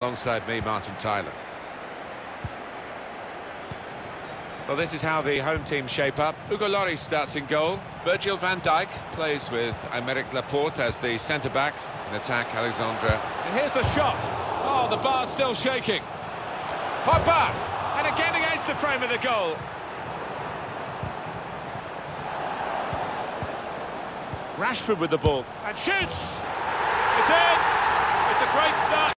Alongside me, Martin Tyler. Well, this is how the home team shape up. Hugo Lloris starts in goal. Virgil van Dijk plays with Aymeric Laporte as the centre-backs. In attack, Alexandra. And here's the shot. Oh, the bar's still shaking. Pogba! And again against the frame of the goal. Rashford with the ball. And shoots! It's in! It's a great start.